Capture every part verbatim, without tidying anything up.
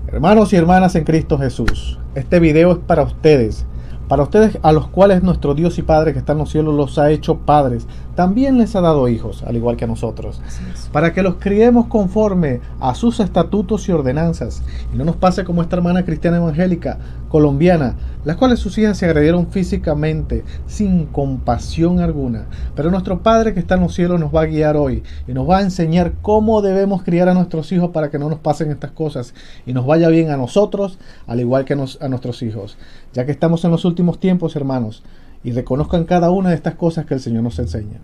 Hermanos y hermanas en Cristo Jesús, este video es para ustedes, para ustedes a los cuales nuestro Dios y Padre que está en los cielos los ha hecho padres, también les ha dado hijos, al igual que a nosotros, para que los criemos conforme a sus estatutos y ordenanzas, y no nos pase como esta hermana cristiana evangélica colombiana, las cuales sus hijas se agredieron físicamente, sin compasión alguna. Pero nuestro Padre que está en los cielos nos va a guiar hoy y nos va a enseñar cómo debemos criar a nuestros hijos para que no nos pasen estas cosas y nos vaya bien a nosotros, al igual que nos, a nuestros hijos, ya que estamos en los últimos tiempos, hermanos, y reconozcan cada una de estas cosas que el Señor nos enseña.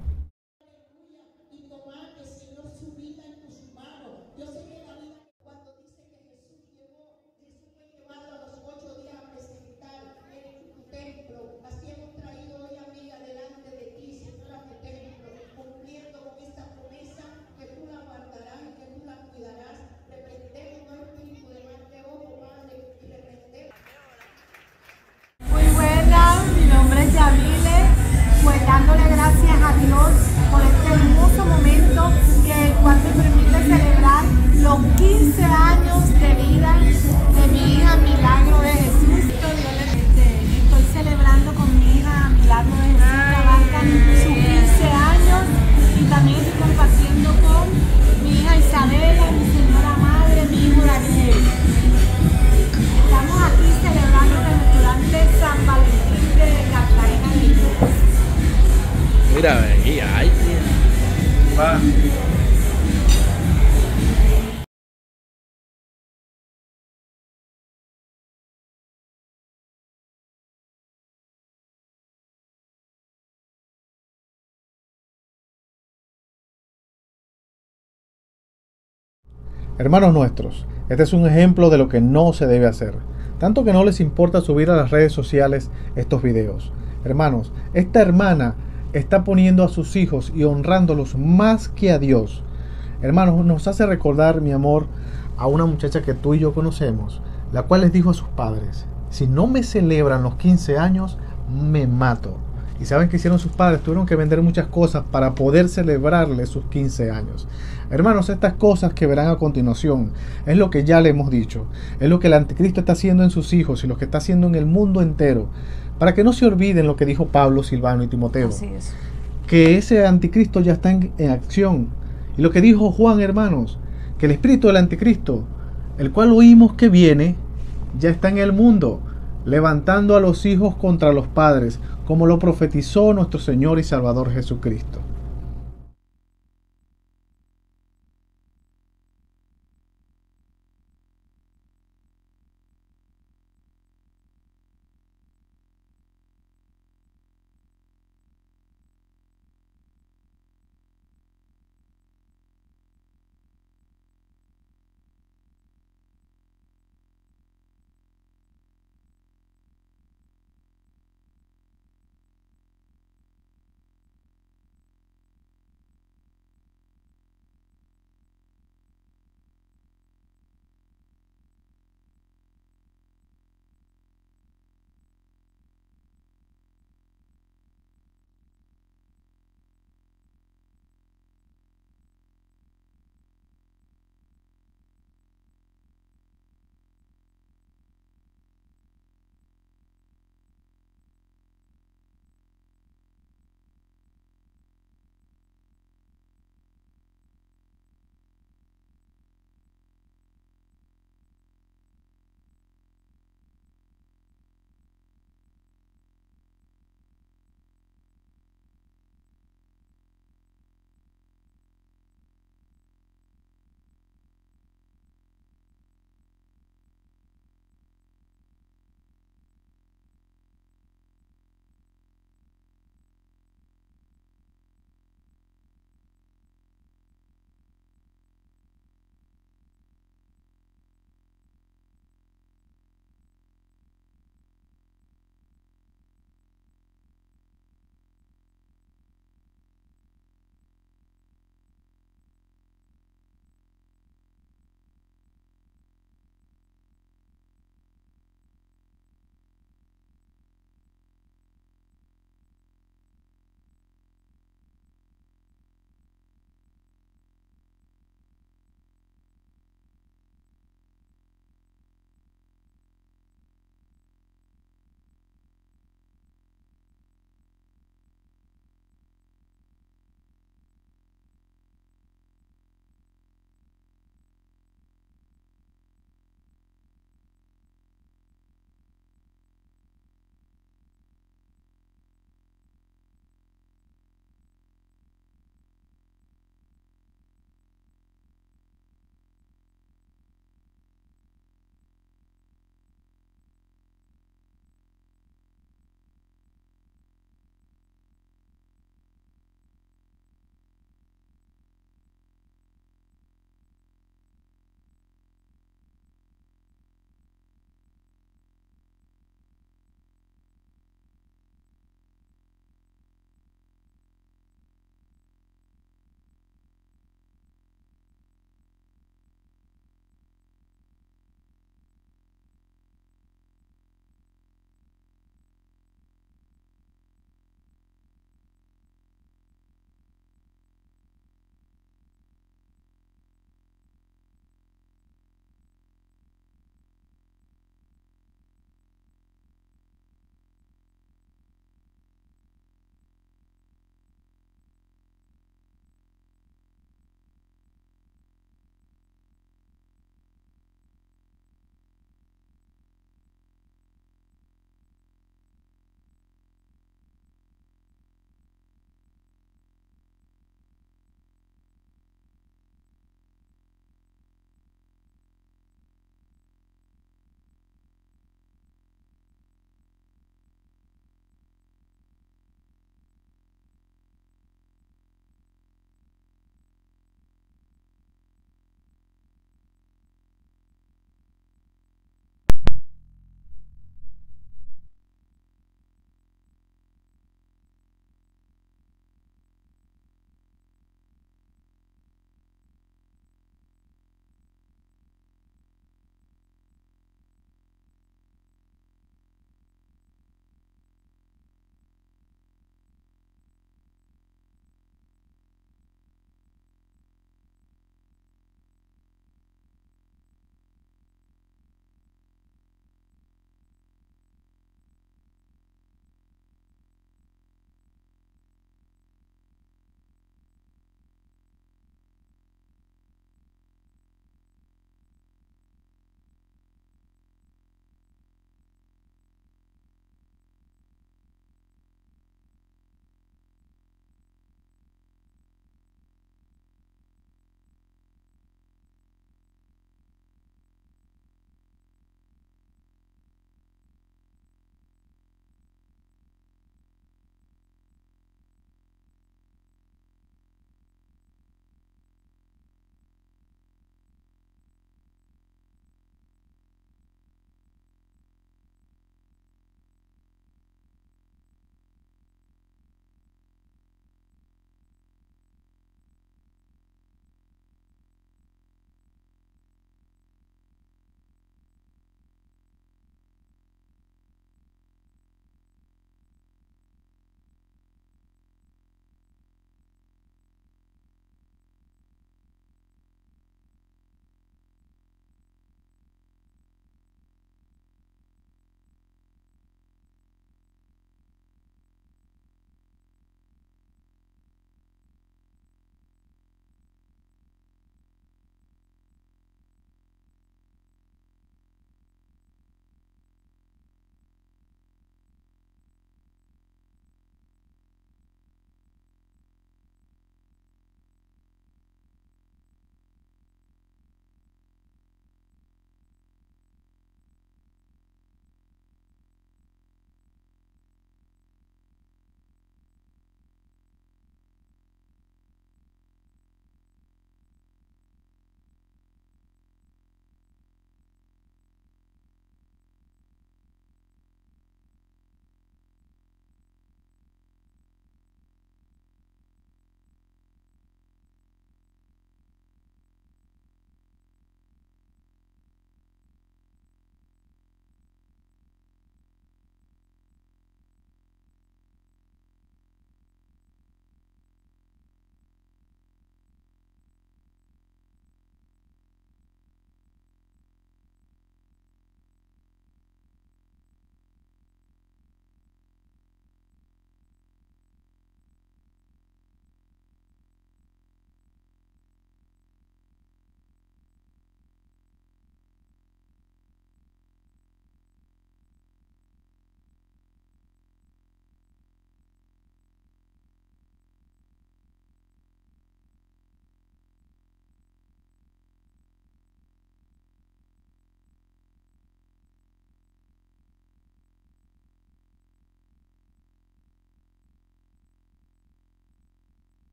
Pues dándole gracias a Dios por este hermoso momento que el cual me permite celebrar los quince años de vida de mi hija Milagro de Jesús. Estoy celebrando con mi hija Milagro de Jesús Cabarca sus quince años y también estoy compartiendo con mi hija Isabela, mi señora madre, mi hijo Daniel. Estamos aquí celebrando en el restaurante San Valentín de Cartagena de Indias. Mira, ahí, ahí. Va. Hermanos nuestros, este es un ejemplo de lo que no se debe hacer, tanto que no les importa subir a las redes sociales estos videos. Hermanos, esta hermana está poniendo a sus hijos y honrándolos más que a Dios. Hermanos, nos hace recordar, mi amor, a una muchacha que tú y yo conocemos, la cual les dijo a sus padres: si no me celebran los quince años, me mato. Y saben que hicieron sus padres, tuvieron que vender muchas cosas para poder celebrarle sus quince años. Hermanos, estas cosas que verán a continuación es lo que ya le hemos dicho, es lo que el anticristo está haciendo en sus hijos y lo que está haciendo en el mundo entero, para que no se olviden lo que dijo Pablo, Silvano y Timoteo. Así es. Que ese anticristo ya está en, en acción. Y lo que dijo Juan, hermanos, que el espíritu del anticristo, el cual oímos que viene, ya está en el mundo, levantando a los hijos contra los padres, como lo profetizó nuestro Señor y Salvador Jesucristo.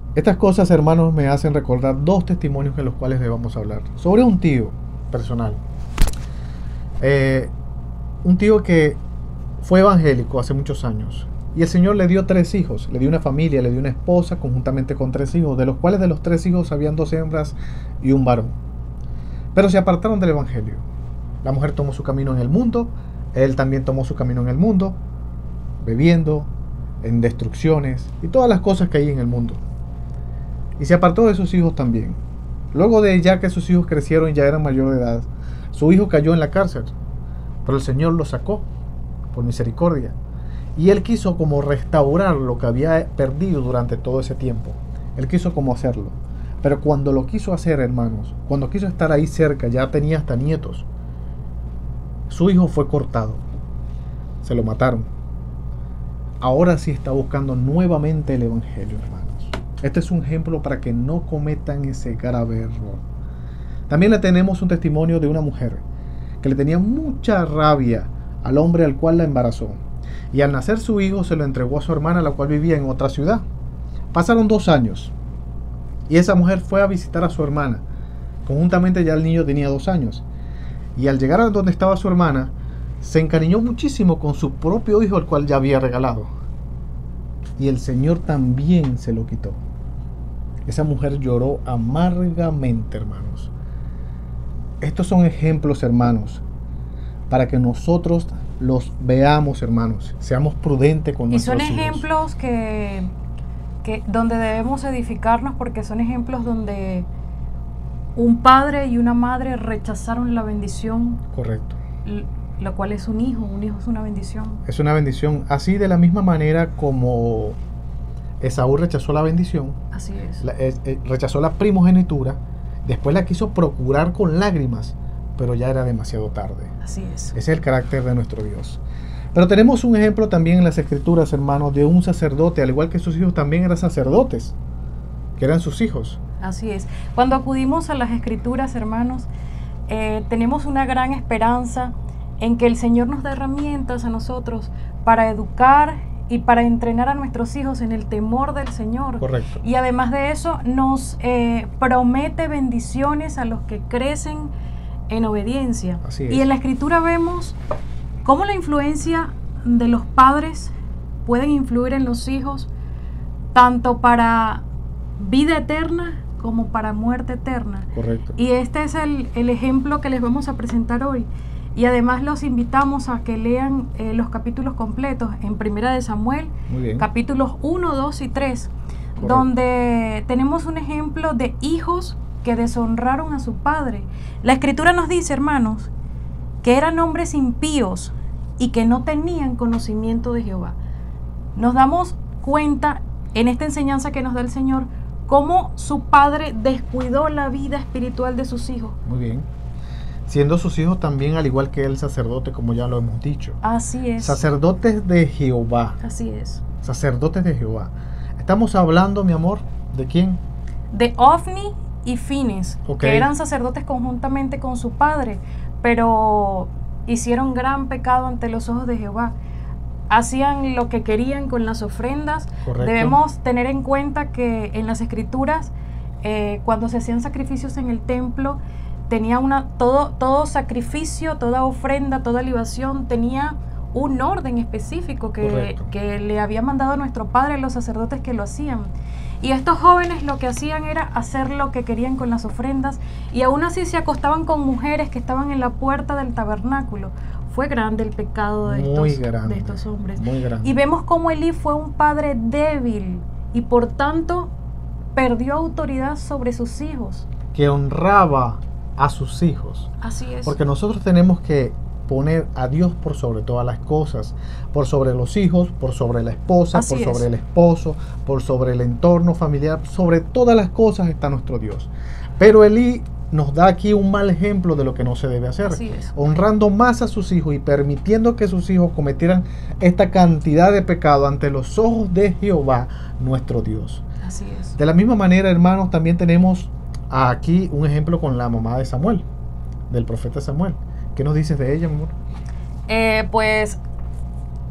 Estas cosas, hermanos, me hacen recordar dos testimonios en los cuales les vamos a hablar. Sobre un tío personal. Eh, un tío que fue evangélico hace muchos años. Y el Señor le dio tres hijos. Le dio una familia, le dio una esposa, conjuntamente con tres hijos. De los cuales de los tres hijos habían dos hembras y un varón. Pero se apartaron del evangelio. La mujer tomó su camino en el mundo. Él también tomó su camino en el mundo. Bebiendo, en destrucciones y todas las cosas que hay en el mundo. Y se apartó de sus hijos también. Luego de ya que sus hijos crecieron y ya eran mayor de edad, su hijo cayó en la cárcel, pero el Señor lo sacó por misericordia. Y él quiso como restaurar lo que había perdido durante todo ese tiempo. Él quiso como hacerlo. Pero cuando lo quiso hacer, hermanos, cuando quiso estar ahí cerca, ya tenía hasta nietos, su hijo fue cortado. Se lo mataron. Ahora sí está buscando nuevamente el evangelio, hermanos. Este es un ejemplo para que no cometan ese grave error. También le tenemos un testimonio de una mujer que le tenía mucha rabia al hombre al cual la embarazó. Y al nacer su hijo se lo entregó a su hermana, la cual vivía en otra ciudad. Pasaron dos años. Y esa mujer fue a visitar a su hermana. Conjuntamente ya el niño tenía dos años. Y al llegar a donde estaba su hermana, se encariñó muchísimo con su propio hijo, el cual ya había regalado. Y el Señor también se lo quitó. Esa mujer lloró amargamente, hermanos. Estos son ejemplos, hermanos, para que nosotros los veamos, hermanos. Seamos prudentes con nuestros hijos. Y son ejemplos que, que donde debemos edificarnos, porque son ejemplos donde un padre y una madre rechazaron la bendición. Correcto. Lo cual es un hijo, un hijo es una bendición. Es una bendición. Así, de la misma manera como Esaú rechazó la bendición. Así es. La, eh, eh, rechazó la primogenitura. Después la quiso procurar con lágrimas, pero ya era demasiado tarde. Así es. Ese es el carácter de nuestro Dios. Pero tenemos un ejemplo también en las Escrituras, hermanos, de un sacerdote, al igual que sus hijos también eran sacerdotes, que eran sus hijos. Así es. Cuando acudimos a las Escrituras, hermanos, eh, tenemos una gran esperanza en que el Señor nos da herramientas a nosotros para educar y para entrenar a nuestros hijos en el temor del Señor. Correcto. Y además de eso, nos eh, promete bendiciones a los que crecen en obediencia. Así es. Y en la Escritura vemos cómo la influencia de los padres pueden influir en los hijos, tanto para vida eterna como para muerte eterna. Correcto. Y este es el, el ejemplo que les vamos a presentar hoy. Y además los invitamos a que lean eh, los capítulos completos en Primera de Samuel, Muy bien. capítulos uno, dos y tres, Correcto. donde tenemos un ejemplo de hijos que deshonraron a su padre. La Escritura nos dice, hermanos, que eran hombres impíos y que no tenían conocimiento de Jehová. Nos damos cuenta en esta enseñanza que nos da el Señor cómo su padre descuidó la vida espiritual de sus hijos. Muy bien. Siendo sus hijos también, al igual que el sacerdote, como ya lo hemos dicho. Así es. Sacerdotes de Jehová. Así es. Sacerdotes de Jehová. Estamos hablando, mi amor, ¿de quién? De Ofni y Fines, Okay. que eran sacerdotes conjuntamente con su padre, pero hicieron gran pecado ante los ojos de Jehová. Hacían lo que querían con las ofrendas. Correcto. Debemos tener en cuenta que en las Escrituras, eh, cuando se hacían sacrificios en el templo, tenía una, todo, todo sacrificio, toda ofrenda, toda libación, tenía un orden específico que, que le había mandado nuestro Padre a los sacerdotes que lo hacían. Y estos jóvenes lo que hacían era hacer lo que querían con las ofrendas, y aún así se acostaban con mujeres que estaban en la puerta del tabernáculo. Fue grande el pecado de, Muy estos, grande, de estos hombres. muy grande. Y vemos cómo Elí fue un padre débil y por tanto perdió autoridad sobre sus hijos. Que honraba a sus hijos. Así es. Porque nosotros tenemos que poner a Dios por sobre todas las cosas, por sobre los hijos, por sobre la esposa, Así por sobre es. el esposo, por sobre el entorno familiar, sobre todas las cosas está nuestro Dios. Pero Elí nos da aquí un mal ejemplo de lo que no se debe hacer, Así es. honrando más a sus hijos y permitiendo que sus hijos cometieran esta cantidad de pecado ante los ojos de Jehová, nuestro Dios. Así es. De la misma manera, hermanos, también tenemos aquí un ejemplo con la mamá de Samuel, del profeta Samuel. ¿Qué nos dices de ella, mi amor? Eh, pues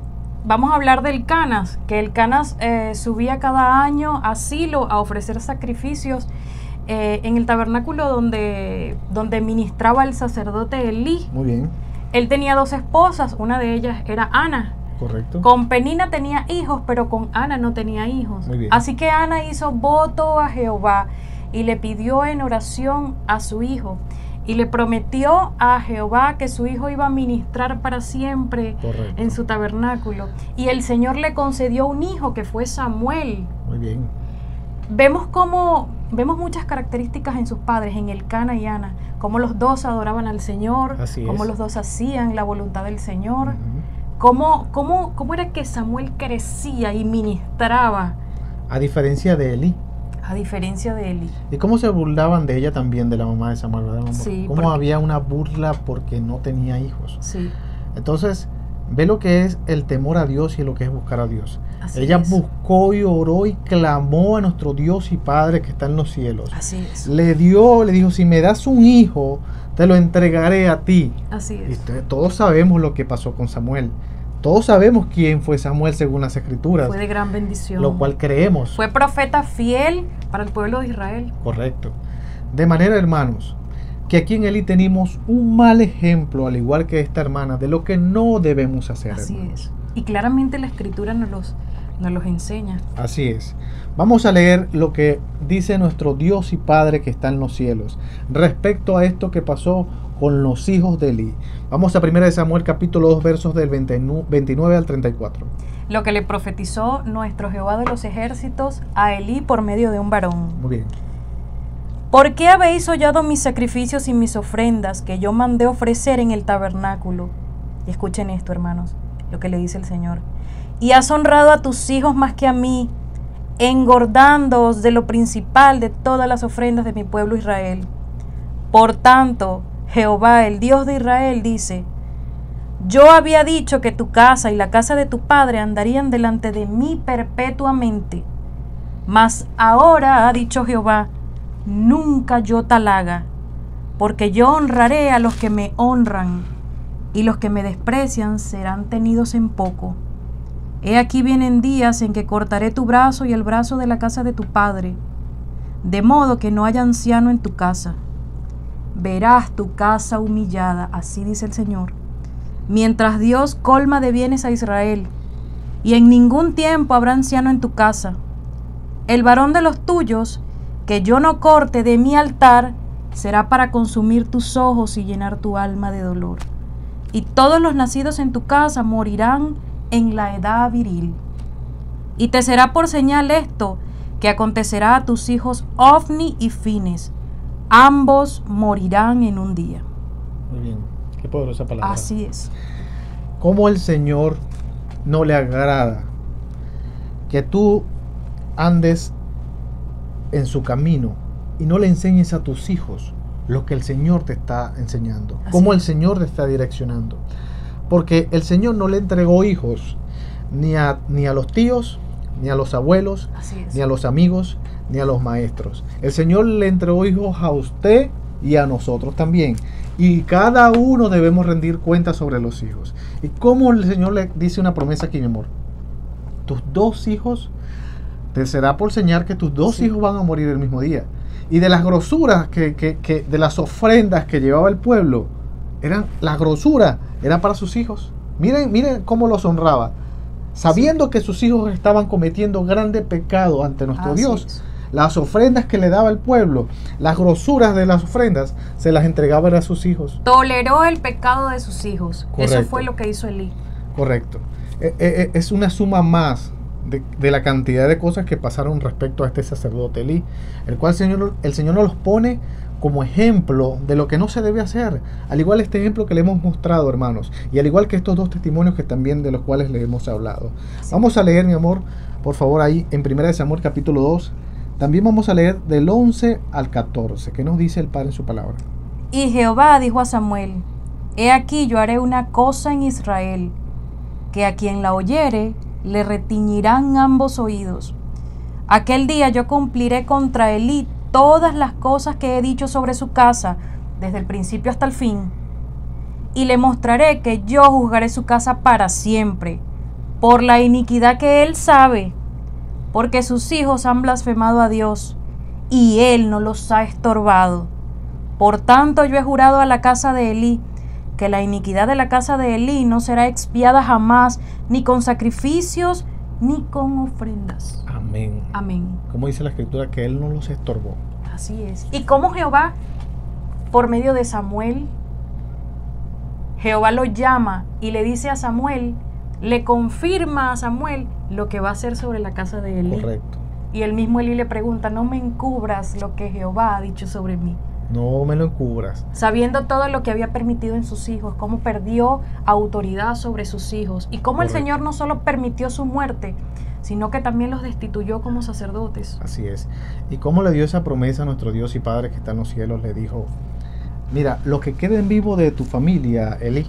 vamos a hablar del Canas, que el Canas eh, subía cada año a Silo a ofrecer sacrificios eh, en el tabernáculo donde, donde ministraba el sacerdote Elí. Muy bien. Él tenía dos esposas, una de ellas era Ana. Correcto. Con Penina tenía hijos, pero con Ana no tenía hijos. Muy bien. Así que Ana hizo voto a Jehová y le pidió en oración a su hijo. Y le prometió a Jehová que su hijo iba a ministrar para siempre. Correcto. En su tabernáculo. Y el Señor le concedió un hijo que fue Samuel. Muy bien. Vemos cómo, vemos muchas características en sus padres, en Elcana y Ana, cómo los dos adoraban al Señor, Así cómo es. los dos hacían la voluntad del Señor. Uh-huh. ¿Cómo, cómo, ¿Cómo era que Samuel crecía y ministraba? A diferencia de Elí. A diferencia de Elí. ¿Y cómo se burlaban de ella también, de la mamá de Samuel, ¿verdad? Sí, cómo porque... había una burla porque no tenía hijos. Sí. Entonces, ve lo que es el temor a Dios y lo que es buscar a Dios. Así ella es. buscó y oró y clamó a nuestro Dios y Padre que está en los cielos. Así es. Le dio, le dijo, si me das un hijo, te lo entregaré a ti. Así es. Y usted, todos sabemos lo que pasó con Samuel. Todos sabemos quién fue Samuel según las escrituras. Fue de gran bendición. Lo cual creemos. Fue profeta fiel para el pueblo de Israel. Correcto. De manera, hermanos, que aquí en Elí tenemos un mal ejemplo, al igual que esta hermana, de lo que no debemos hacer. Así hermanos. es. Y claramente la escritura nos los, nos los enseña. Así es. Vamos a leer lo que dice nuestro Dios y Padre que está en los cielos respecto a esto que pasó con los hijos de Elí. Vamos a primera de Samuel capítulo dos versos del veintinueve al treinta y cuatro. Lo que le profetizó nuestro Jehová de los ejércitos a Elí por medio de un varón. Muy bien. ¿Por qué habéis hollado mis sacrificios y mis ofrendas que yo mandé ofrecer en el tabernáculo? Y escuchen esto, hermanos, lo que le dice el Señor. Y has honrado a tus hijos más que a mí, engordándoos de lo principal de todas las ofrendas de mi pueblo Israel. Por tanto, Jehová, el Dios de Israel, dice: yo había dicho que tu casa y la casa de tu padre andarían delante de mí perpetuamente. Mas ahora, ha dicho Jehová, nunca yo tal haga, porque yo honraré a los que me honran, y los que me desprecian serán tenidos en poco. He aquí vienen días en que cortaré tu brazo y el brazo de la casa de tu padre, de modo que no haya anciano en tu casa. Verás tu casa humillada, así dice el Señor, mientras Dios colma de bienes a Israel, y en ningún tiempo habrá anciano en tu casa. El varón de los tuyos, que yo no corte de mi altar, será para consumir tus ojos y llenar tu alma de dolor. Y todos los nacidos en tu casa morirán en la edad viril. Y te será por señal esto, que acontecerá a tus hijos Ofni y Fines. Ambos morirán en un día. Muy bien. Qué poderosa palabra. Así es. Cómo el Señor no le agrada que tú andes en su camino y no le enseñes a tus hijos lo que el Señor te está enseñando, Así cómo el es. Señor te está direccionando. Porque el Señor no le entregó hijos ni a, ni a los tíos, ni a los abuelos, Así es. ni a los amigos, ni a los maestros. El Señor le entregó hijos a usted y a nosotros también. Y cada uno debemos rendir cuentas sobre los hijos. ¿Y cómo el Señor le dice una promesa aquí, mi amor? Tus dos hijos, te será por señal que tus dos Sí. hijos van a morir el mismo día. Y de las grosuras, que, que, que, de las ofrendas que llevaba el pueblo, eran las grosuras, eran para sus hijos. Miren, miren cómo los honraba. Sabiendo sí. que sus hijos estaban cometiendo grande pecado ante nuestro Así Dios. es. Las ofrendas que le daba el pueblo, las grosuras de las ofrendas, se las entregaba a sus hijos. Toleró el pecado de sus hijos. Correcto. Eso fue lo que hizo Elí. Correcto. Eh, eh, es una suma más de, de la cantidad de cosas que pasaron respecto a este sacerdote Elí, el cual el Señor, el Señor nos los pone como ejemplo de lo que no se debe hacer. Al igual este ejemplo que le hemos mostrado, hermanos, y al igual que estos dos testimonios que también de los cuales le hemos hablado. Sí. Vamos a leer, mi amor, por favor, ahí en primera de Samuel capítulo dos. También vamos a leer del once al catorce. ¿Qué nos dice el Padre en su palabra? Y Jehová dijo a Samuel: he aquí yo haré una cosa en Israel, que a quien la oyere le retiñirán ambos oídos. Aquel día yo cumpliré contra Elí todas las cosas que he dicho sobre su casa, desde el principio hasta el fin. Y le mostraré que yo juzgaré su casa para siempre, por la iniquidad que él sabe, porque sus hijos han blasfemado a Dios, y él no los ha estorbado. Por tanto, yo he jurado a la casa de Elí, que la iniquidad de la casa de Elí no será expiada jamás, ni con sacrificios, ni con ofrendas. Amén. Amén. Como dice la Escritura, que él no los estorbó. Así es. Y como Jehová, por medio de Samuel, Jehová lo llama y le dice a Samuel, le confirma a Samuel lo que va a hacer sobre la casa de Elí. Correcto. Y el mismo Elí le pregunta, no me encubras lo que Jehová ha dicho sobre mí. No me lo encubras. Sabiendo todo lo que había permitido en sus hijos, cómo perdió autoridad sobre sus hijos y cómo Correcto. el Señor no solo permitió su muerte, sino que también los destituyó como sacerdotes. Así es. Y cómo le dio esa promesa a nuestro Dios y Padre que está en los cielos, le dijo, mira, lo que quede en vivo de tu familia, Elí.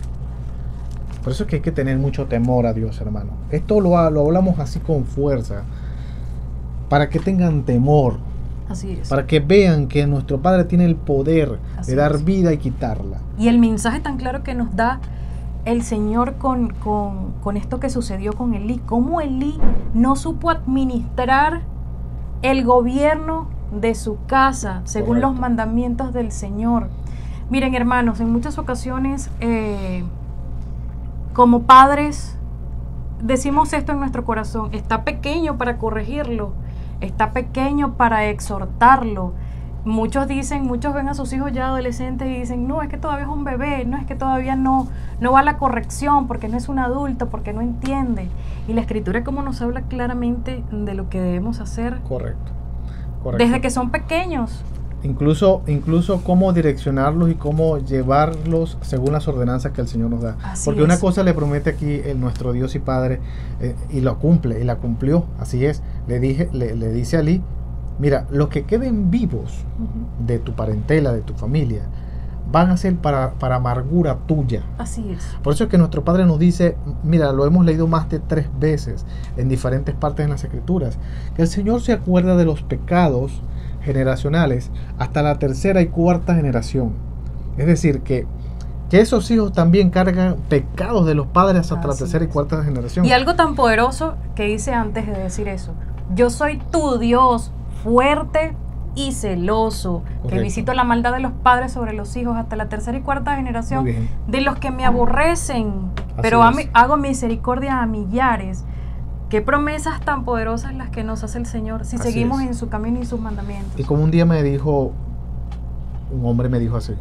Por eso es que hay que tener mucho temor a Dios, hermano. Esto lo, lo hablamos así con fuerza, para que tengan temor, Así es. para que vean que nuestro Padre tiene el poder Así de dar es. vida y quitarla. Y el mensaje tan claro que nos da el Señor con, con, con esto que sucedió con Elí, cómo Elí no supo administrar el gobierno de su casa según Correcto. los mandamientos del Señor. Miren, hermanos, en muchas ocasiones eh, como padres decimos esto en nuestro corazón, está pequeño para corregirlo, está pequeño para exhortarlo. Muchos dicen, muchos ven a sus hijos ya adolescentes y dicen, no, es que todavía es un bebé, no, es que todavía no, no va a la corrección, porque no es un adulto, porque no entiende. Y la Escritura como nos habla claramente de lo que debemos hacer Correcto. Correcto. desde que son pequeños. Incluso, incluso cómo direccionarlos y cómo llevarlos según las ordenanzas que el Señor nos da. Así Porque es. una cosa le promete aquí el nuestro Dios y Padre eh, y lo cumple, y la cumplió. Así es. Le dije, le, le dice a Elí, mira, los que queden vivos Ujú. de tu parentela, de tu familia, van a ser para, para amargura tuya. Así es. Por eso es que nuestro Padre nos dice, mira, lo hemos leído más de tres veces en diferentes partes en las Escrituras, que el Señor se acuerda de los pecados generacionales hasta la tercera y cuarta generación. Es decir, que, que esos hijos también cargan pecados de los padres hasta la Así tercera y es. cuarta generación. Y algo tan poderoso que hice antes de decir eso. Yo soy tu Dios, fuerte y celoso, que Correcto. visito la maldad de los padres sobre los hijos hasta la tercera y cuarta generación, Muy bien. de los que me aborrecen, Así pero a es. mi- hago misericordia a millares. Qué promesas tan poderosas las que nos hace el Señor si Así seguimos es. en su camino y sus mandamientos. Y como un día me dijo, un hombre me dijo así,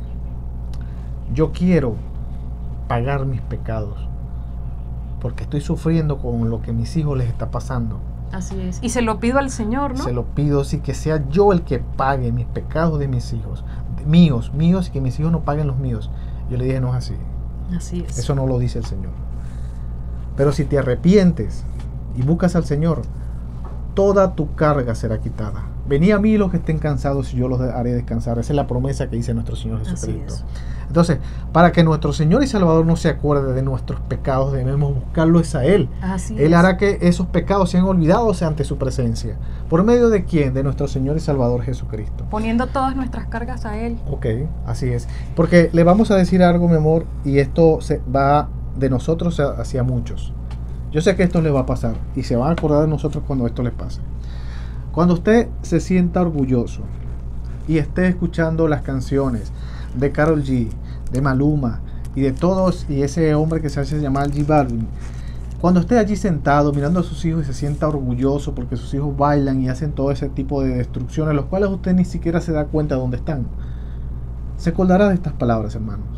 yo quiero pagar mis pecados porque estoy sufriendo con lo que a mis hijos les está pasando. Así es. Y se lo pido al Señor, ¿no? Se lo pido, sí, que sea yo el que pague mis pecados de mis hijos, de- míos, míos, y que mis hijos no paguen los míos. Yo le dije, no es así, Así es. eso no lo dice el Señor. Pero si te arrepientes y buscas al Señor, toda tu carga será quitada. Venid a mí los que estén cansados y yo los haré descansar. Esa es la promesa que dice nuestro Señor Así Jesucristo. es. Entonces, para que nuestro Señor y Salvador no se acuerde de nuestros pecados, debemos buscarlos a Él. Así Él es. hará que esos pecados sean olvidados ante su presencia. ¿Por medio de quién? De nuestro Señor y Salvador Jesucristo. Poniendo todas nuestras cargas a Él. Ok, así es. Porque le vamos a decir algo, mi amor, y esto se va de nosotros hacia muchos. Yo sé que esto le va a pasar y se van a acordar de nosotros cuando esto les pase. Cuando usted se sienta orgulloso y esté escuchando las canciones de Karol G, de Maluma y de todos, y ese hombre que se hace llamar J Balvin, cuando esté allí sentado mirando a sus hijos y se sienta orgulloso porque sus hijos bailan y hacen todo ese tipo de destrucciones, los cuales usted ni siquiera se da cuenta de dónde están, se acordará de estas palabras, hermanos.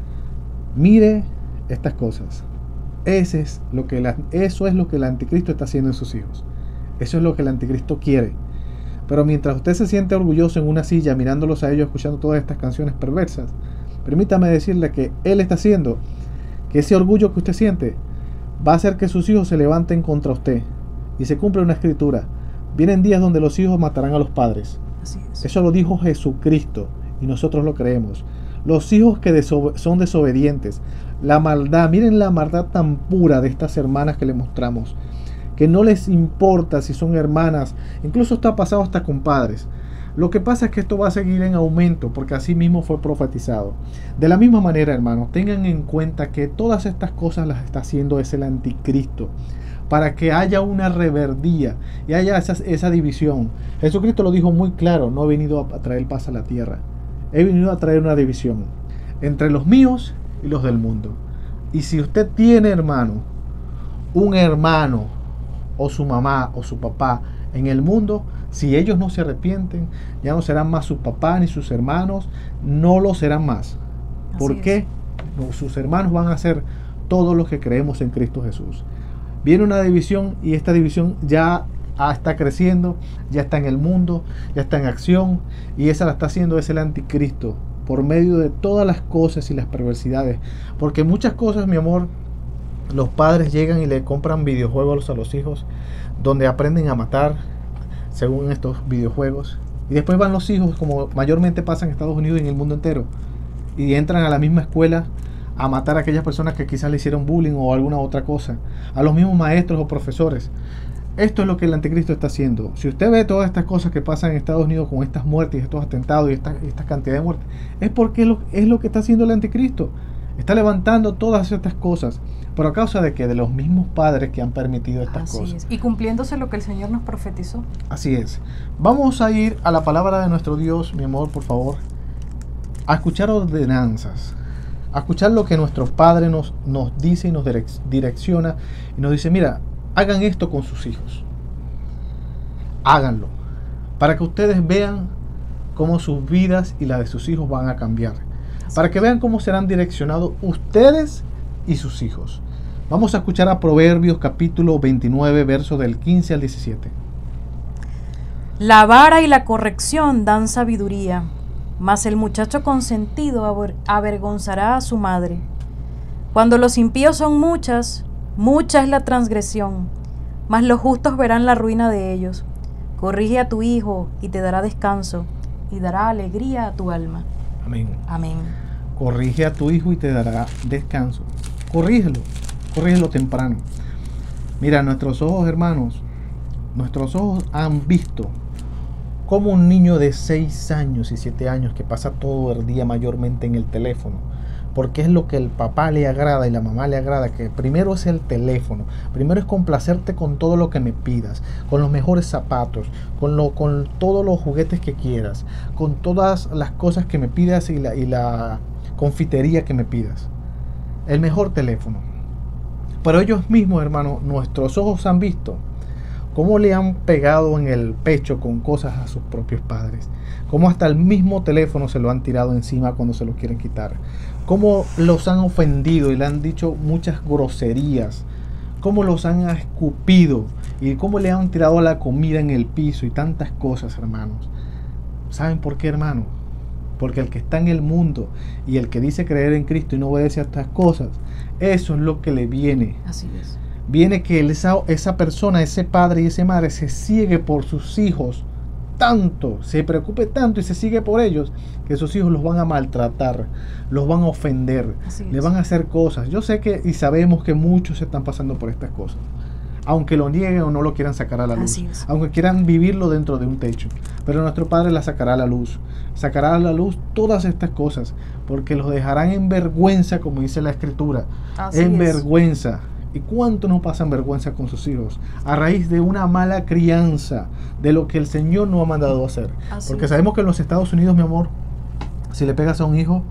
Mire estas cosas. Ese es lo que la, eso es lo que el anticristo está haciendo en sus hijos. Eso es lo que el anticristo quiere. Pero mientras usted se siente orgulloso en una silla mirándolos a ellos, escuchando todas estas canciones perversas, permítame decirle que él está haciendo que ese orgullo que usted siente va a hacer que sus hijos se levanten contra usted. Y se cumple una escritura: vienen días donde los hijos matarán a los padres. Así es. Eso lo dijo Jesucristo y nosotros lo creemos. Los hijos que desobe- son desobedientes, la maldad, miren la maldad tan pura de estas hermanas que le mostramos, que no les importa si son hermanas, incluso está pasado hasta con padres. Lo que pasa es que esto va a seguir en aumento porque así mismo fue profetizado. De la misma manera, hermanos, tengan en cuenta que todas estas cosas las está haciendo es el anticristo, para que haya una reverdía y haya esa, esa división. Jesucristo lo dijo muy claro: no he venido a traer paz a la tierra, he venido a traer una división entre los míos y los del mundo. Y si usted tiene, hermano, un hermano o su mamá o su papá en el mundo, si ellos no se arrepienten, ya no serán más sus papás ni sus hermanos, no lo serán más. ¿Por qué? No, sus hermanos van a ser todos los que creemos en Cristo Jesús. Viene una división y esta división ya está creciendo, ya está en el mundo, ya está en acción, y esa la está haciendo es el anticristo por medio de todas las cosas y las perversidades. Porque muchas cosas, mi amor, los padres llegan y le compran videojuegos a los hijos donde aprenden a matar según estos videojuegos, y después van los hijos, como mayormente pasa en Estados Unidos y en el mundo entero, y entran a la misma escuela a matar a aquellas personas que quizás le hicieron bullying o alguna otra cosa, a los mismos maestros o profesores. Esto es lo que el anticristo está haciendo. Si usted ve todas estas cosas que pasan en Estados Unidos con estas muertes, estos atentados y esta, esta cantidad de muertes, es porque es lo, es lo que está haciendo el anticristo. Está levantando todas estas cosas, pero a causa de que de los mismos padres que han permitido estas Así cosas. Es. Y cumpliéndose lo que el Señor nos profetizó. Así es. Vamos a ir a la palabra de nuestro Dios, mi amor, por favor, a escuchar ordenanzas, a escuchar lo que nuestro Padre nos, nos dice y nos direc- direcciona y nos dice: mira, hagan esto con sus hijos. Háganlo, para que ustedes vean cómo sus vidas y las de sus hijos van a cambiar. Para que vean cómo serán direccionados ustedes y sus hijos. Vamos a escuchar a Proverbios capítulo veintinueve, versos del quince al diecisiete. La vara y la corrección dan sabiduría, mas el muchacho consentido aver- avergonzará a su madre. Cuando los impíos son muchas, mucha es la transgresión, mas los justos verán la ruina de ellos. Corrige a tu hijo y te dará descanso, y dará alegría a tu alma. Amén. Amén. Corrige a tu hijo y te dará descanso. Corrígelo, corrígelo temprano. Mira, nuestros ojos, hermanos, nuestros ojos han visto cómo un niño de seis años y siete años que pasa todo el día mayormente en el teléfono, porque es lo que el papá le agrada y la mamá le agrada, que primero es el teléfono, primero es complacerte con todo lo que me pidas, con los mejores zapatos, con, lo, con todos los juguetes que quieras, con todas las cosas que me pidas y la, y la confitería que me pidas, el mejor teléfono. Pero ellos mismos, hermano, nuestros ojos han visto cómo le han pegado en el pecho con cosas a sus propios padres, cómo hasta el mismo teléfono se lo han tirado encima cuando se lo quieren quitar, cómo los han ofendido y le han dicho muchas groserías, cómo los han escupido y cómo le han tirado la comida en el piso y tantas cosas, hermanos. ¿Saben por qué, hermanos? Porque el que está en el mundo y el que dice creer en Cristo y no obedece a estas cosas, eso es lo que le viene. Así es. Viene que esa, esa persona, ese padre y esa madre se ciegue por sus hijos tanto, se preocupe tanto y se sigue por ellos, que sus hijos los van a maltratar, los van a ofender, le van a hacer cosas. Yo sé que y sabemos que muchos están pasando por estas cosas, aunque lo nieguen o no lo quieran sacar a la luz, aunque quieran vivirlo dentro de un techo, pero nuestro Padre la sacará a la luz, sacará a la luz todas estas cosas, porque los dejarán en vergüenza, como dice la Escritura, Así en es. vergüenza. ¿Y cuánto no pasan vergüenza con sus hijos? A raíz de una mala crianza, de lo que el Señor nos ha mandado a hacer. Así Porque es. sabemos que en los Estados Unidos, mi amor, si le pegas a un hijo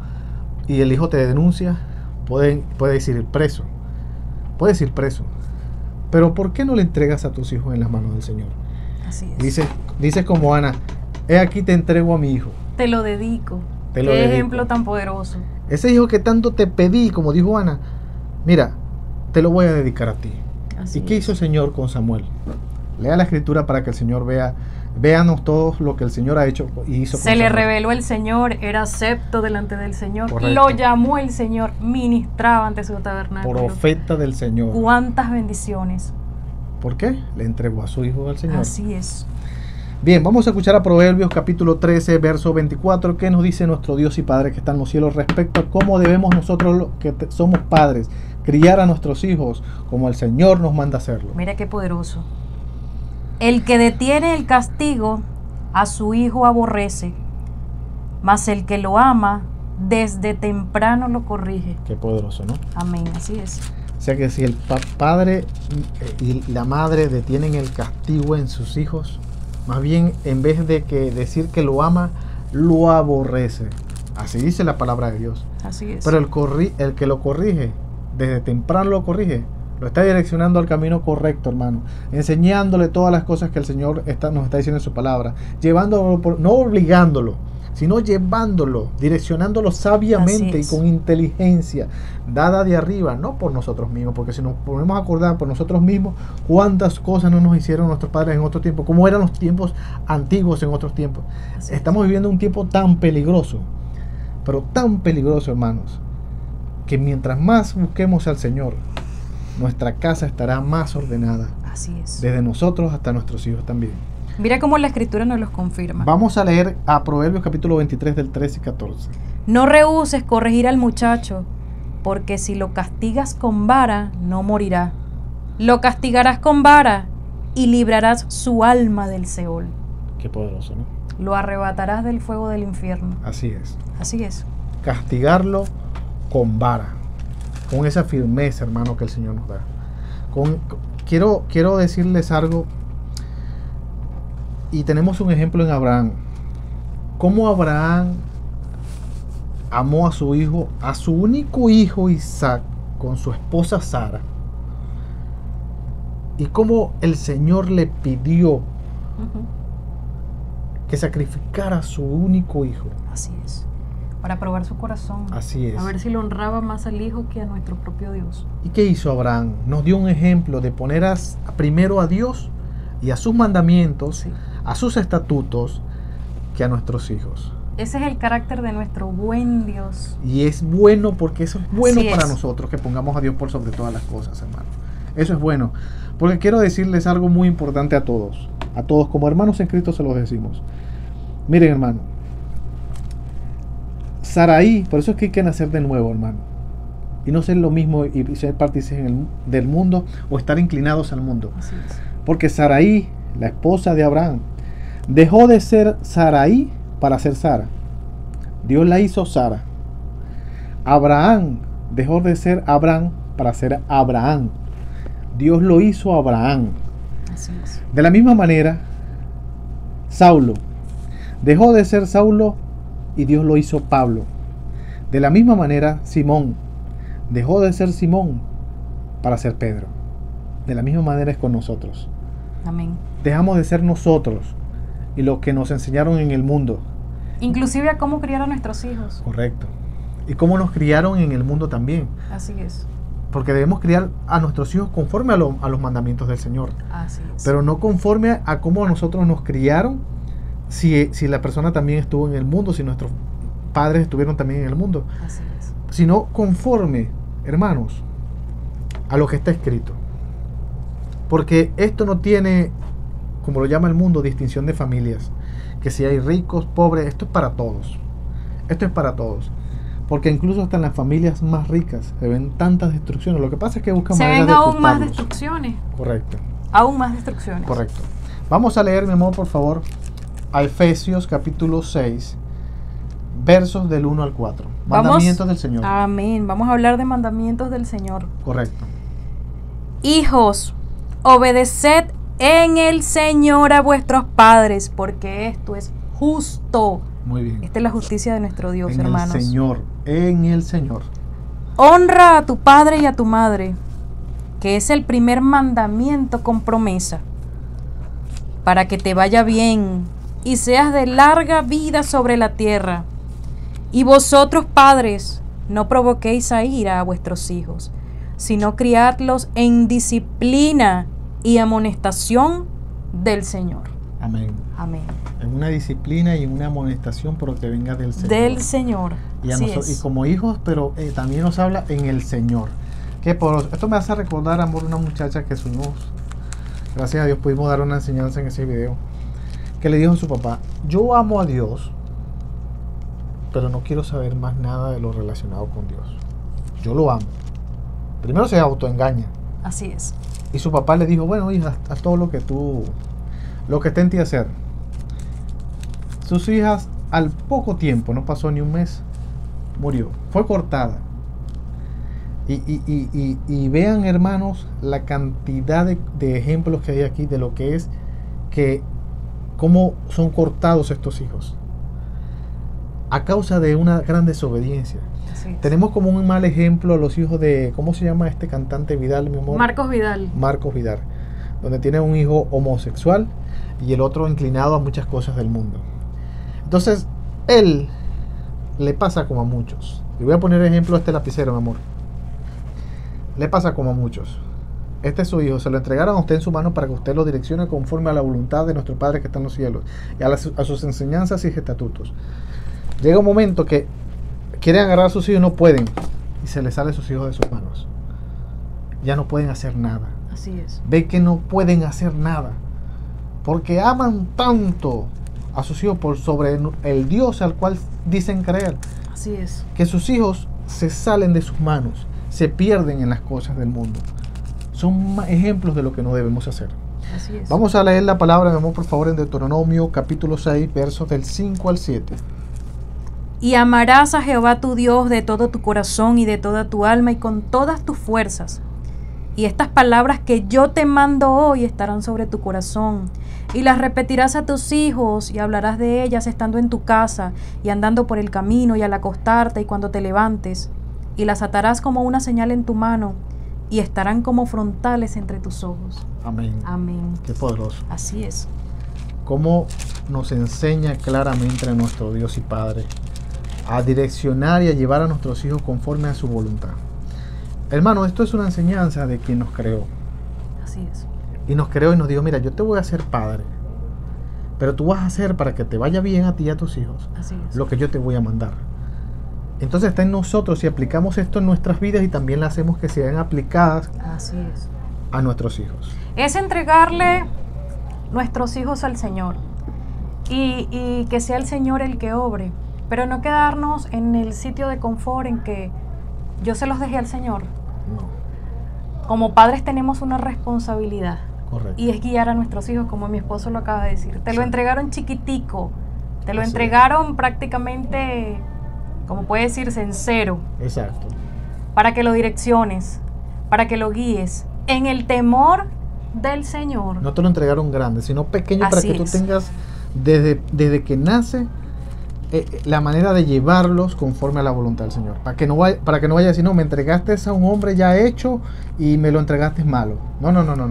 y el hijo te denuncia, puede, puede ir preso. Puedes ir preso. Pero ¿por qué no le entregas a tus hijos en las manos del Señor? Así es. Dices dice como Ana: he aquí te entrego a mi hijo. Te lo dedico. Te lo Qué dedico. ejemplo tan poderoso. Ese hijo que tanto te pedí, como dijo Ana, mira, te lo voy a dedicar a ti. Así ¿Y qué es. hizo el Señor con Samuel? Lea la Escritura para que el Señor vea, véanos todos lo que el Señor ha hecho y hizo con Se le Samuel. reveló el Señor, era acepto delante del Señor. Correcto. Lo llamó el Señor, ministraba ante su tabernáculo. Profeta del Señor. Cuántas bendiciones. ¿Por qué? Le entregó a su hijo al Señor. Así es. Bien, vamos a escuchar a Proverbios capítulo trece, verso veinticuatro, que nos dice nuestro Dios y Padre que está en los cielos respecto a cómo debemos nosotros, los que te- somos padres, criar a nuestros hijos como el Señor nos manda hacerlo. Mira qué poderoso. El que detiene el castigo a su hijo aborrece, mas el que lo ama, desde temprano lo corrige. Qué poderoso, ¿no? Amén, así es. O sea que si el pa- padre y la madre detienen el castigo en sus hijos, más bien en vez de que decir que lo ama, lo aborrece. Así dice la palabra de Dios. Así es. Pero el, corri el que lo corrige, desde temprano lo corrige, lo está direccionando al camino correcto, hermano. Enseñándole todas las cosas que el Señor está, nos está diciendo en su palabra. Llevándolo, por, no obligándolo, sino llevándolo, direccionándolo sabiamente y con inteligencia, dada de arriba, no por nosotros mismos, porque si nos ponemos a acordar por nosotros mismos, cuántas cosas no nos hicieron nuestros padres en otro tiempo, cómo eran los tiempos antiguos en otros tiempos. Así Estamos es. viviendo un tiempo tan peligroso, pero tan peligroso, hermanos, que mientras más busquemos al Señor, nuestra casa estará más ordenada. Así es. Desde nosotros hasta nuestros hijos también. Mira cómo la Escritura nos los confirma. Vamos a leer a Proverbios capítulo veintitrés del trece y catorce. No rehúses corregir al muchacho, porque si lo castigas con vara, no morirá. Lo castigarás con vara y librarás su alma del Seol. Qué poderoso, ¿no? Lo arrebatarás del fuego del infierno. Así es. Así es. Castigarlo con vara, con esa firmeza, hermano, que el Señor nos da. Con, quiero, quiero decirles algo. Y tenemos un ejemplo en Abraham. Cómo Abraham amó a su hijo, a su único hijo Isaac, con su esposa Sara. Y cómo el Señor le pidió uh-huh. que sacrificara a su único hijo. Así es. Para probar su corazón. Así es. A ver si lo honraba más al hijo que a nuestro propio Dios. ¿Y qué hizo Abraham? Nos dio un ejemplo de poner a, primero a Dios y a sus mandamientos, sí. a sus estatutos, que a nuestros hijos. Ese es el carácter de nuestro buen Dios. Y es bueno porque eso es bueno Así para es. nosotros, que pongamos a Dios por sobre todas las cosas, hermano. Eso es bueno. Porque quiero decirles algo muy importante a todos. A todos, como hermanos en Cristo se los decimos. Miren, hermano. Saraí, por eso es que hay que nacer de nuevo, hermano. Y no ser lo mismo y ser partícipes del mundo o estar inclinados al mundo. Así es. Porque Saraí, la esposa de Abraham, dejó de ser Saraí para ser Sara. Dios la hizo Sara. Abraham dejó de ser Abraham para ser Abraham. Dios lo hizo Abraham. Así es. De la misma manera, Saulo dejó de ser Saulo y Dios lo hizo Pablo. De la misma manera, Simón dejó de ser Simón para ser Pedro. De la misma manera es con nosotros. Amén. Dejamos de ser nosotros y lo que nos enseñaron en el mundo. Inclusive a cómo criar a nuestros hijos. Correcto. Y cómo nos criaron en el mundo también. Así es. Porque debemos criar a nuestros hijos conforme a, lo, a los mandamientos del Señor. Así es. Pero no conforme a cómo a nosotros nos criaron, si, si la persona también estuvo en el mundo, si nuestros padres estuvieron también en el mundo. Así es. Sino conforme, hermanos, a lo que está escrito. Porque esto no tiene, como lo llama el mundo, distinción de familias. Que si hay ricos, pobres, esto es para todos. Esto es para todos. Porque incluso hasta en las familias más ricas se ven tantas destrucciones. Lo que pasa es que buscan se maneras ven de aún más ocultarlos. destrucciones. Correcto. Aún más destrucciones. Correcto. Vamos a leer, mi amor, por favor, a Efesios capítulo seis, versos del uno al cuatro. Mandamientos Vamos, del Señor. Amén. Vamos a hablar de mandamientos del Señor. Correcto. Hijos, obedeced en el Señor a vuestros padres, porque esto es justo. Muy bien. Esta es la justicia de nuestro Dios, en hermanos. el Señor, en el Señor. Honra a tu padre y a tu madre, que es el primer mandamiento con promesa, para que te vaya bien y seas de larga vida sobre la tierra. Y vosotros, padres, no provoquéis a ira a vuestros hijos, sino criadlos en disciplina y amonestación del Señor. Amén. Amén. En una disciplina y en una amonestación, pero que venga del Señor. Del Señor. Y, a Así nosotros, es. y como hijos, pero eh, también nos habla en el Señor. Que por esto me hace recordar, amor, una muchacha que subimos. Gracias a Dios pudimos dar una enseñanza en ese video. Que le dijo a su papá: yo amo a Dios, pero no quiero saber más nada de lo relacionado con Dios. Yo lo amo. Primero se autoengaña. Así es. Y su papá le dijo: bueno, hija, haz todo lo que tú, lo que esté en ti hacer. sus hijas al poco tiempo, no pasó ni un mes, murió, fue cortada. Y, y, y, y, y vean, hermanos, la cantidad de, de ejemplos que hay aquí de lo que es que cómo son cortados estos hijos a causa de una gran desobediencia. Así es. Tenemos como un mal ejemplo los hijos de, ¿cómo se llama este cantante Vidal, mi amor? Marcos Vidal. Marcos Vidal, donde tiene un hijo homosexual y el otro inclinado a muchas cosas del mundo. Entonces, él le pasa como a muchos. Le voy a poner ejemplo a este lapicero, mi amor. Le pasa como a muchos. Este es su hijo, se lo entregaron a usted en su mano para que usted lo direccione conforme a la voluntad de nuestro Padre que está en los cielos y a, las, a sus enseñanzas y estatutos. Llega un momento que quieren agarrar a sus hijos y no pueden, y se les sale a sus hijos de sus manos. Ya no pueden hacer nada. Así es. Ve que no pueden hacer nada porque aman tanto a sus hijos por sobre el Dios al cual dicen creer, Así es. que sus hijos se salen de sus manos, se pierden en las cosas del mundo. Son ejemplos de lo que no debemos hacer. Así es. Vamos a leer la palabra, mi amor, por favor, en Deuteronomio capítulo seis, versos del cinco al siete. Y amarás a Jehová tu Dios de todo tu corazón y de toda tu alma y con todas tus fuerzas. Y estas palabras que yo te mando hoy estarán sobre tu corazón, y las repetirás a tus hijos, y hablarás de ellas estando en tu casa, y andando por el camino, y al acostarte, y cuando te levantes, y las atarás como una señal en tu mano, y estarán como frontales entre tus ojos. Amén. Amén. Qué poderoso. Así es. Cómo nos enseña claramente a nuestro Dios y Padre a direccionar y a llevar a nuestros hijos conforme a su voluntad. Hermano, esto es una enseñanza de quien nos creó. Así es. Y nos creó y nos dijo, mira, yo te voy a hacer padre, pero tú vas a hacer para que te vaya bien a ti y a tus hijos Así es. lo que yo te voy a mandar. Entonces está en nosotros si aplicamos esto en nuestras vidas y también le hacemos que sean aplicadas Así es. a nuestros hijos. Es entregarle nuestros hijos al Señor y, y que sea el Señor el que obre, pero no quedarnos en el sitio de confort en que yo se los dejé al Señor. No, Como padres tenemos una responsabilidad correcto. y es guiar a nuestros hijos, como mi esposo lo acaba de decir. Te lo Sí. entregaron chiquitico, te lo Así es. entregaron prácticamente, como puede decirse, en cero, Exacto. para que lo direcciones, para que lo guíes en el temor del Señor. No te lo entregaron grande, sino pequeño para Así que tú es. tengas desde, desde que nace eh, la manera de llevarlos conforme a la voluntad del Señor. Para que no vaya, para que no vaya a decir, no, me entregaste a un hombre ya hecho y me lo entregaste malo. No, no, no, no, no.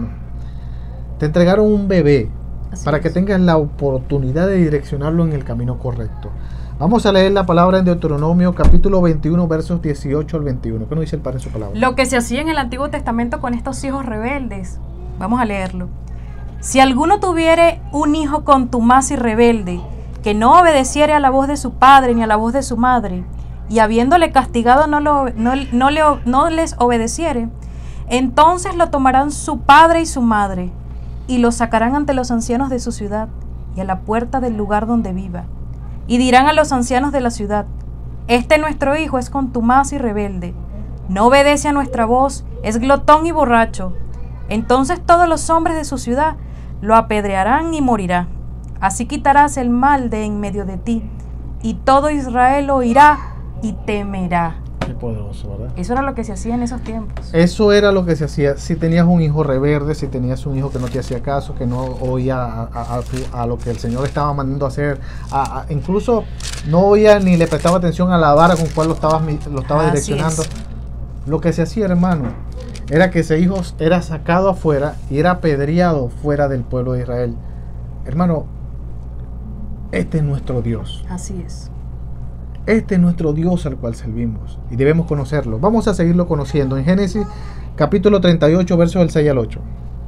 Te entregaron un bebé Así para es. que tengas la oportunidad de direccionarlo en el camino correcto. Vamos a leer la palabra en Deuteronomio capítulo veintiuno, versos dieciocho al veintiuno. ¿Qué nos dice el Padre en su palabra? Lo que se hacía en el Antiguo Testamento con estos hijos rebeldes. Vamos a leerlo. Si alguno tuviere un hijo contumaz y rebelde, que no obedeciere a la voz de su padre ni a la voz de su madre, y habiéndole castigado no, lo, no, no, le, no les obedeciere, entonces lo tomarán su padre y su madre, y lo sacarán ante los ancianos de su ciudad, y a la puerta del lugar donde viva. Y dirán a los ancianos de la ciudad, este nuestro hijo es contumaz y rebelde, no obedece a nuestra voz, es glotón y borracho. Entonces todos los hombres de su ciudad lo apedrearán y morirá. Así quitarás el mal de en medio de ti, y todo Israel oirá y temerá. Qué poderoso, ¿verdad? Eso era lo que se hacía en esos tiempos. Eso era lo que se hacía. Si tenías un hijo rebelde, si tenías un hijo que no te hacía caso, que no oía a, a, a, tu, a lo que el Señor estaba mandando a hacer, a, a, incluso no oía ni le prestaba atención a la vara con cual lo estaba, lo estaba Así direccionando. es. Lo que se hacía, hermano, era que ese hijo era sacado afuera y era apedreado fuera del pueblo de Israel. Hermano, este es nuestro Dios. Así es. Este es nuestro Dios al cual servimos y debemos conocerlo. Vamos a seguirlo conociendo en Génesis capítulo treinta y ocho, versos del seis al ocho.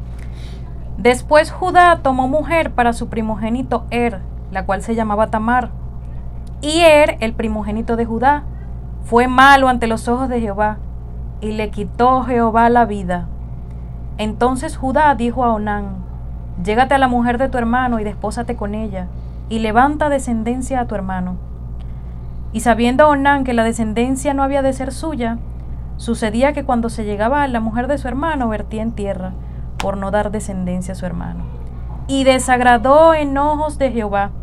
Después Judá tomó mujer para su primogénito Er, la cual se llamaba Tamar. Y Er, el primogénito de Judá, fue malo ante los ojos de Jehová, y le quitó Jehová la vida. Entonces Judá dijo a Onán, llégate a la mujer de tu hermano y despósate con ella, y levanta descendencia a tu hermano. Y sabiendo Onán que la descendencia no había de ser suya, sucedía que cuando se llegaba a la mujer de su hermano vertía en tierra, por no dar descendencia a su hermano. Y desagradó en ojos de Jehová,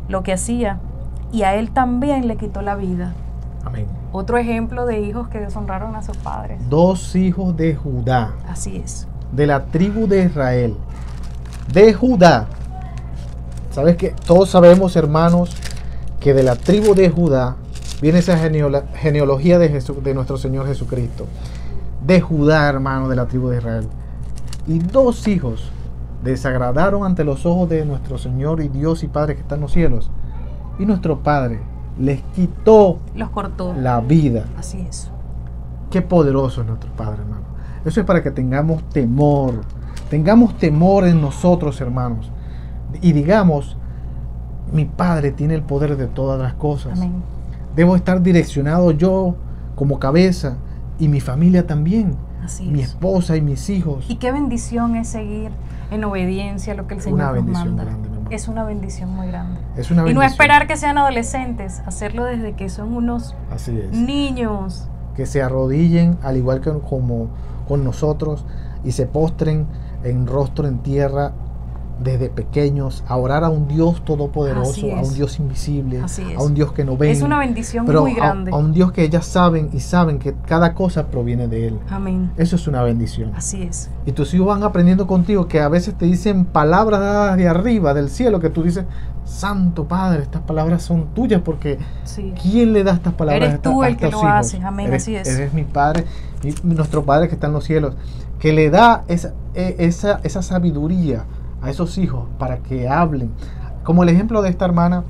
lo que hacía, y a él también le quitó la vida. Amén. Otro ejemplo de hijos que deshonraron a sus padres. Dos hijos de Judá, Así es. de la tribu de Israel, de Judá. ¿Sabes qué? Todos sabemos, hermanos, que de la tribu de Judá viene esa genealo- genealogía de, Jesu- de nuestro Señor Jesucristo. De Judá, hermano, de la tribu de Israel. Y dos hijos desagradaron ante los ojos de nuestro Señor y Dios y Padre que está en los cielos. Y nuestro Padre les quitó Los cortó. la vida. Así es. Qué poderoso es nuestro Padre, hermano. Eso es para que tengamos temor. Tengamos temor en nosotros, hermanos. Y digamos, mi Padre tiene el poder de todas las cosas. Amén. Debo estar direccionado yo como cabeza y mi familia también. Así Mi es. esposa y mis hijos. Y qué bendición es seguir en obediencia a lo que el Señor Una nos bendición manda. grande, mi amor. Es una bendición muy grande. Es una Y bendición. no esperar que sean adolescentes, hacerlo desde que son unos Así es. niños. Que se arrodillen al igual que como con nosotros y se postren en rostro en tierra desde pequeños a orar a un Dios todopoderoso, Así a es. un Dios invisible, Así es. a un Dios que no ve. Es una bendición pero muy a- grande. A, un Dios que ellas saben y saben que cada cosa proviene de Él. Amén. Eso es una bendición. Así es. Y tus hijos van aprendiendo contigo que a veces te dicen palabras dadas de arriba, del cielo, que tú dices, Santo Padre, estas palabras son tuyas porque Sí. ¿quién le da estas palabras Eres a esta- tú a el que estos lo hijos? haces. Amén, Eres, así es. Eres mi Padre, mi- nuestro Padre que está en los cielos, que le da esa, e- esa, esa sabiduría a esos hijos para que hablen. Como el ejemplo de esta hermana,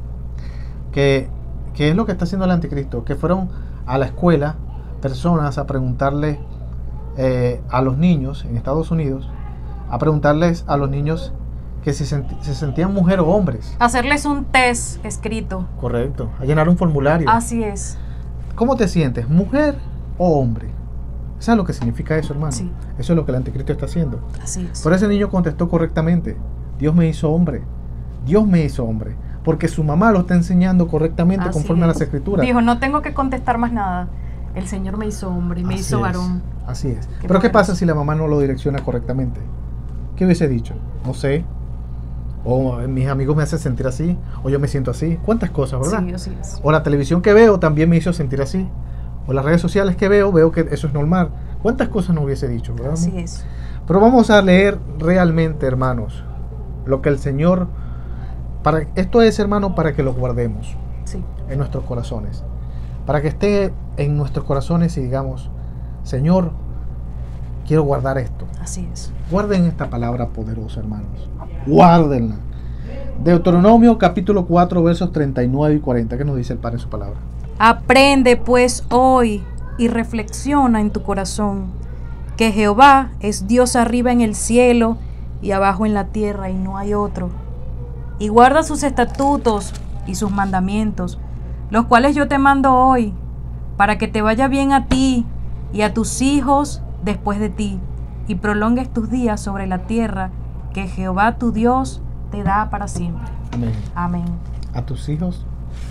que, que es lo que está haciendo el anticristo, que fueron a la escuela personas a preguntarle eh, a los niños en Estados Unidos, a preguntarles a los niños que si senti- se sentían mujer o hombres. Hacerles un test escrito. Correcto, a llenar un formulario. Así es. ¿Cómo te sientes, mujer o hombre? ¿Sabes lo que significa eso, hermano? Sí. Eso es lo que el anticristo está haciendo. Así es. Pero ese niño contestó correctamente. Dios me hizo hombre. Dios me hizo hombre. Porque su mamá lo está enseñando correctamente Así conforme a es. las escrituras. Dijo, no tengo que contestar más nada. El Señor me hizo hombre y me Así hizo es, varón. Así es. Qué Pero ¿qué poderoso. pasa si la mamá no lo direcciona correctamente? ¿Qué hubiese dicho? No sé. O eh, mis amigos me hacen sentir así. O yo me siento así. ¿Cuántas cosas, verdad? Sí, así es. O la televisión que veo también me hizo sentir así. O las redes sociales que veo, veo que eso es normal. ¿Cuántas cosas no hubiese dicho, verdad? Así es. Pero vamos a leer realmente, hermanos, lo que el Señor... Para, esto es, hermano, para que lo guardemos Sí. en nuestros corazones. Para que esté en nuestros corazones y digamos, Señor, quiero guardar esto. Así es. Guarden esta palabra poderosa, hermanos. Guárdenla. Deuteronomio capítulo cuatro, versos treinta y nueve y cuarenta. ¿Qué nos dice el Padre en su palabra? Aprende pues hoy y reflexiona en tu corazón que Jehová es Dios arriba en el cielo y abajo en la tierra y no hay otro. Y guarda sus estatutos y sus mandamientos, los cuales yo te mando hoy, para que te vaya bien a ti y a tus hijos después de ti, y prolongues tus días sobre la tierra que Jehová tu Dios te da para siempre. Amén. Amén. A tus hijos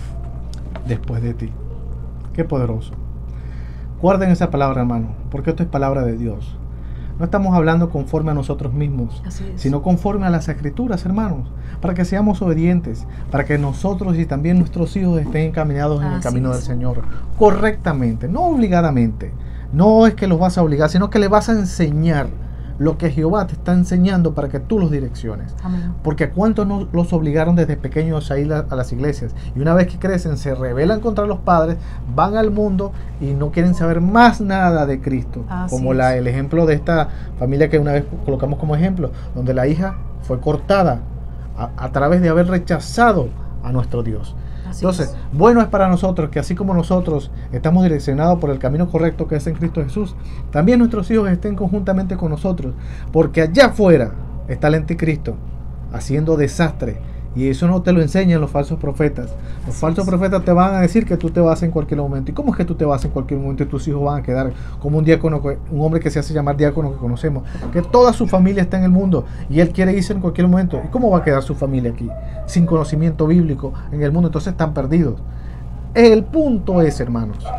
después de ti. Qué poderoso. Guarden esa palabra, hermano, porque esto es palabra de Dios. No estamos hablando conforme a nosotros mismos, Así es. sino conforme a las escrituras, hermanos, para que seamos obedientes, para que nosotros y también nuestros hijos estén encaminados en el Así camino es. del Señor, correctamente, no obligadamente. No es que los vas a obligar, sino que le vas a enseñar lo que Jehová te está enseñando para que tú los direcciones. Amén. Porque a cuántos no los obligaron desde pequeños a ir a, a las iglesias, y una vez que crecen se rebelan contra los padres, van al mundo y no quieren saber más nada de Cristo. Así Como es. la, el ejemplo de esta familia que una vez colocamos como ejemplo, donde la hija fue cortada a, a través de haber rechazado a nuestro Dios. Así Entonces, es. bueno es para nosotros que así como nosotros estamos direccionados por el camino correcto que es en Cristo Jesús, también nuestros hijos estén conjuntamente con nosotros, porque allá afuera está el anticristo haciendo desastre, y eso no te lo enseñan los falsos profetas. Los Así falsos es. profetas te van a decir que tú te vas en cualquier momento. ¿Y cómo es que tú te vas en cualquier momento y tus hijos van a quedar como un diácono, un hombre que se hace llamar diácono que conocemos, que toda su familia está en el mundo y él quiere irse en cualquier momento? ¿Y cómo va a quedar su familia aquí sin conocimiento bíblico en el mundo? Entonces están perdidos. El punto es, hermanos,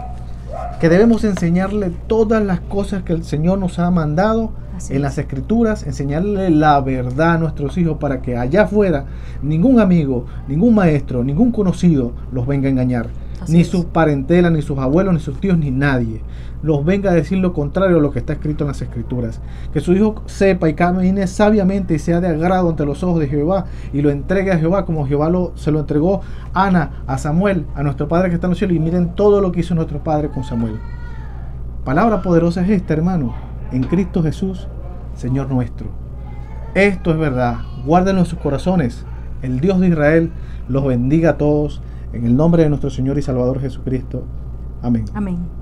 que debemos enseñarle todas las cosas que el Señor nos ha mandado Así en es. las Escrituras, enseñarle la verdad a nuestros hijos para que allá afuera ningún amigo, ningún maestro, ningún conocido los venga a engañar. Así Ni es. sus parentelas, ni sus abuelos, ni sus tíos, ni nadie los venga a decir lo contrario a lo que está escrito en las Escrituras. Que su hijo sepa y camine sabiamente y sea de agrado ante los ojos de Jehová y lo entregue a Jehová como Jehová lo, se lo entregó a Ana, a Samuel, a nuestro Padre que está en los cielos. Y miren todo lo que hizo nuestro Padre con Samuel. Palabra poderosa es esta, hermano, en Cristo Jesús, Señor nuestro. Esto es verdad. Guárdenlo en sus corazones. El Dios de Israel los bendiga a todos. En el nombre de nuestro Señor y Salvador Jesucristo. Amén. Amén.